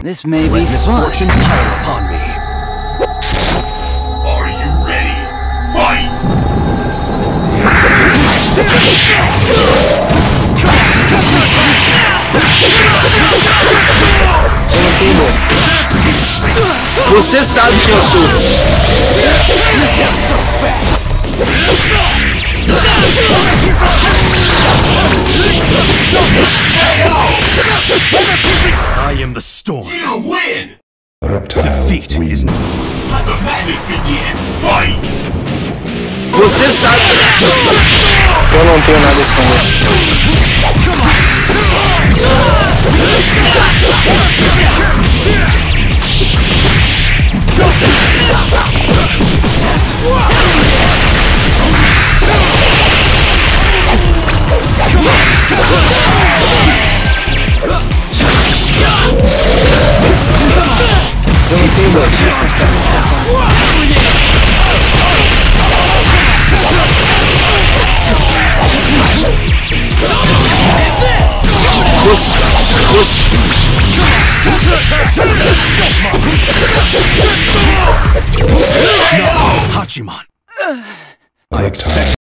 This may be Let misfortune pile upon me. Are you ready? Fight! Eu não tenho medo. Você sabe quem eu sou. I am the storm. You win! Reptile Defeat is Let the madness begin! Fight! Você sabe. Eu não tenho nada a esconder. Eu não tenho medo. Hachiman. I expect